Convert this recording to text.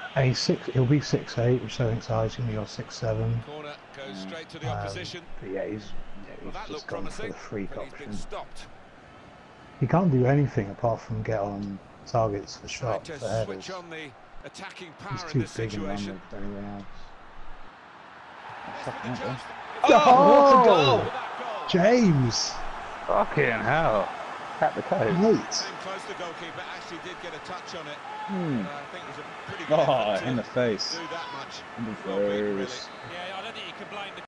And he'll be 6'8", which I think's high. He's going to go 6'7". Corner goes straight to the opposition. But yeah, he's Well, that just looked gone for promising, the freak but he's been option. stopped. He can't do anything apart from get on targets for Trying shots, to for headers. switch on the attacking He's power in too this big and situation. landed for anyone else. There's the chance. Oh, what a goal! That goal. James! Fucking hell. Tap the code. Mate! Came close, the goalkeeper actually did get a touch on it. Hmm. I think it was a pretty good Oh, effort in the to face. do that much. In the Well beaten, really. face. Yeah, I don't think you can blame the